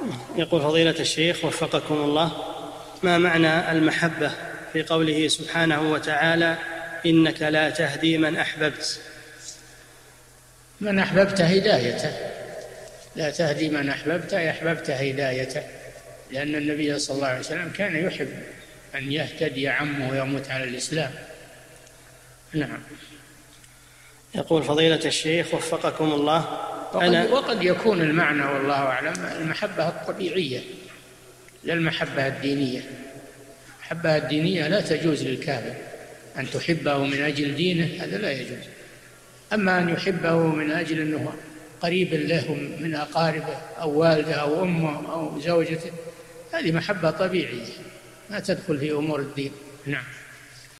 يقول فضيلة الشيخ وفقكم الله: ما معنى المحبة في قوله سبحانه وتعالى: إنك لا تهدي من أحببت؟ من أحببت هدايته، لا تهدي من أحببت أي أحببت هدايته، لأن النبي صلى الله عليه وسلم كان يحب أن يهتدي عمه ويموت على الإسلام. نعم. يقول فضيلة الشيخ وفقكم الله: وقد يكون المعنى والله أعلم المحبة الطبيعية لا المحبة الدينية. المحبة الدينية لا تجوز للكافر، أن تحبه من أجل دينه هذا لا يجوز. أما أن يحبه من أجل أنه قريب له من أقاربه أو والده أو أمه أو زوجته، هذه محبة طبيعية ما تدخل في أمور الدين. نعم.